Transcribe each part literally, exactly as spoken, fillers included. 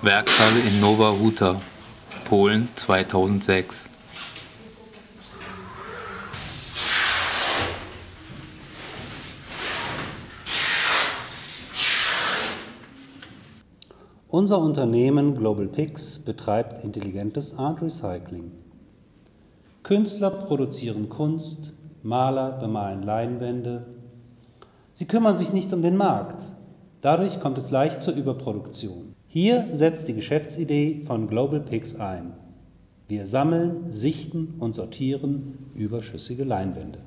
Werkshalle in Nowa Huta, Polen zweitausendsechs. Unser Unternehmen GlobalPix betreibt intelligentes Art Recycling. Künstler produzieren Kunst, Maler bemalen Leinwände. Sie kümmern sich nicht um den Markt. Dadurch kommt es leicht zur Überproduktion. Hier setzt die Geschäftsidee von GlobalPix ein. Wir sammeln, sichten und sortieren überschüssige Leinwände.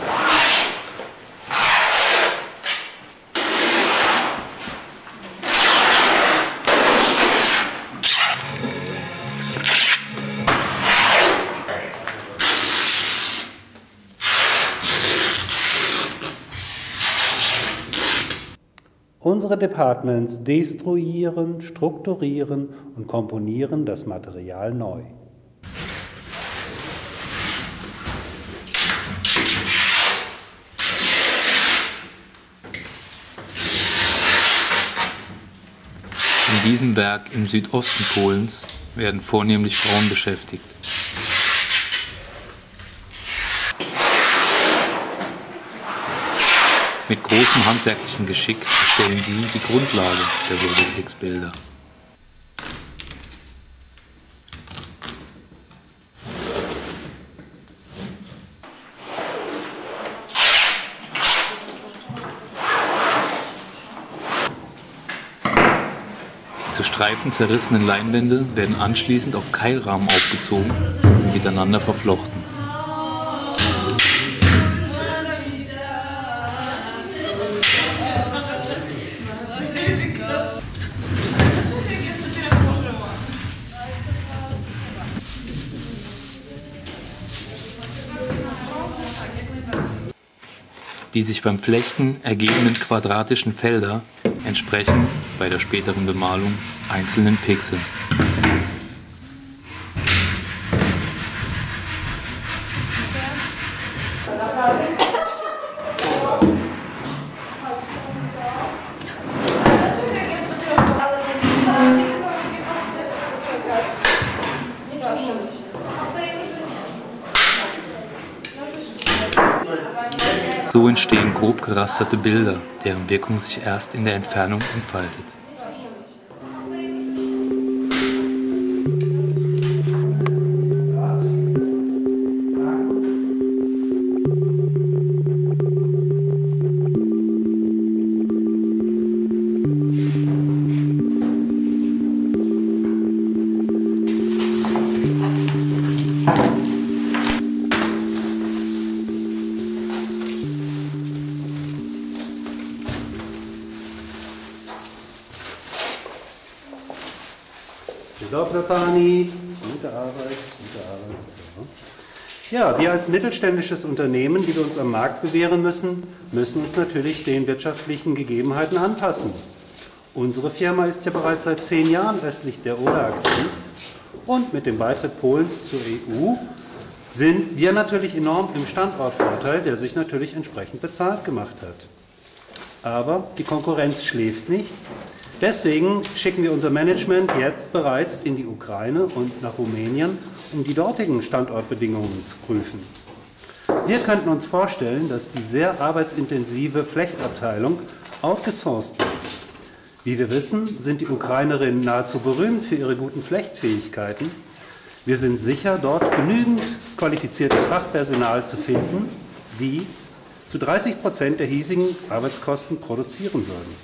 Unsere Departments destruieren, strukturieren und komponieren das Material neu. In diesem Werk im Südosten Polens werden vornehmlich Frauen beschäftigt. Mit großem handwerklichen Geschick stellen sie die Grundlage der GlobalPix-Bilder. Die zu Streifen zerrissenen Leinwände werden anschließend auf Keilrahmen aufgezogen und miteinander verflochten. Die sich beim Flechten ergebenden quadratischen Felder entsprechen bei der späteren Bemalung einzelnen Pixeln. So entstehen grob gerasterte Bilder, deren Wirkung sich erst in der Entfernung entfaltet. Pani, gute Arbeit, gute Arbeit. Ja, wir als mittelständisches Unternehmen, die wir uns am Markt bewähren müssen, müssen uns natürlich den wirtschaftlichen Gegebenheiten anpassen. Unsere Firma ist ja bereits seit zehn Jahren östlich der Oder aktiv und mit dem Beitritt Polens zur E U sind wir natürlich enorm im Standortvorteil, der sich natürlich entsprechend bezahlt gemacht hat. Aber die Konkurrenz schläft nicht. Deswegen schicken wir unser Management jetzt bereits in die Ukraine und nach Rumänien, um die dortigen Standortbedingungen zu prüfen. Wir könnten uns vorstellen, dass die sehr arbeitsintensive Flechtabteilung outgesourced wird. Wie wir wissen, sind die Ukrainerinnen nahezu berühmt für ihre guten Flechtfähigkeiten. Wir sind sicher, dort genügend qualifiziertes Fachpersonal zu finden, die zu dreißig Prozent der hiesigen Arbeitskosten produzieren würden.